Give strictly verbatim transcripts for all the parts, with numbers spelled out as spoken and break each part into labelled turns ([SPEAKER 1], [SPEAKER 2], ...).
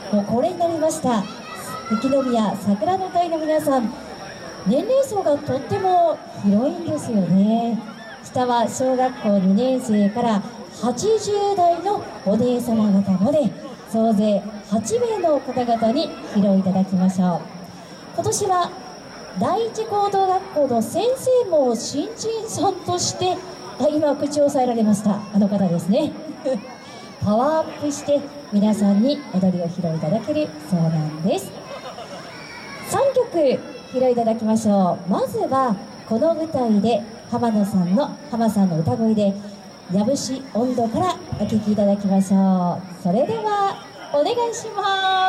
[SPEAKER 1] もう恒例になりました雪宮桜の会の皆さん、年齢層がとっても広いんですよね。下は小学校にねん生からはちじゅう代のお姉様方まで総勢はち名の方々に披露いただきましょう。今年は第一高等学校の先生も新人さんとして今口を押さえられましたあの方ですねパワーアップして皆さんに踊りを披露いただけるそうなんです。さんきょく披露いただきましょう。まずはこの舞台で浜野さんの浜さんの歌声で「やぶし音頭」からお聴きいただきましょう。それではお願いします。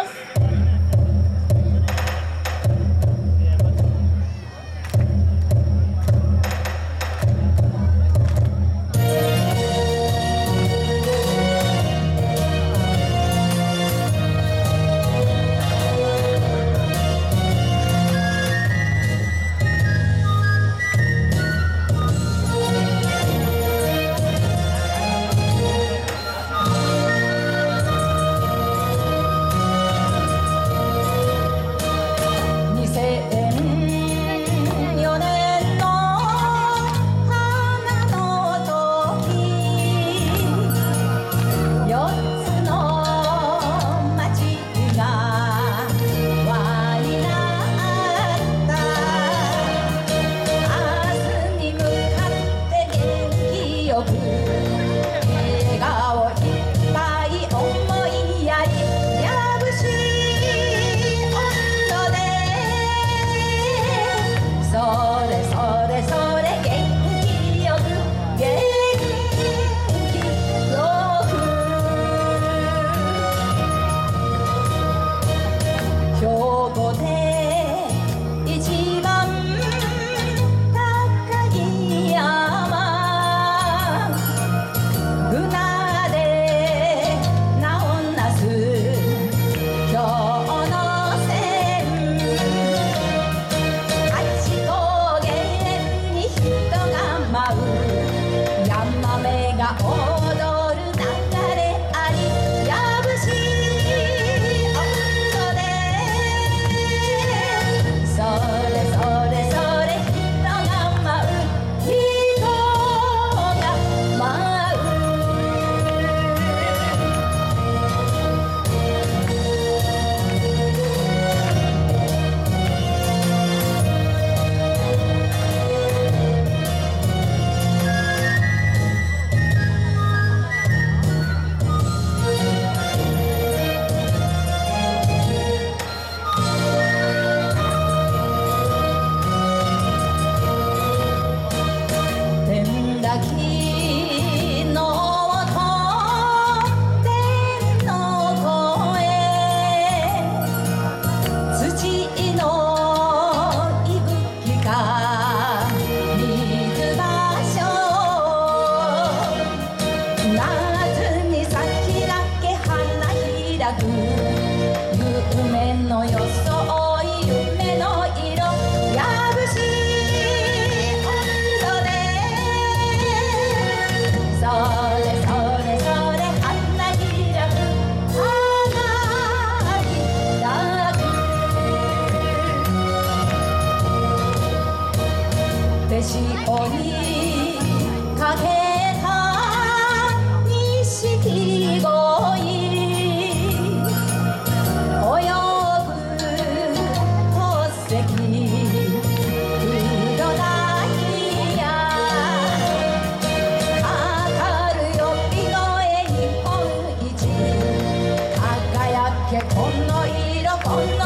[SPEAKER 2] 潮にかけた錦鯉泳ぐ宝石黒ダイヤかかる呼び声日本一輝けこの色この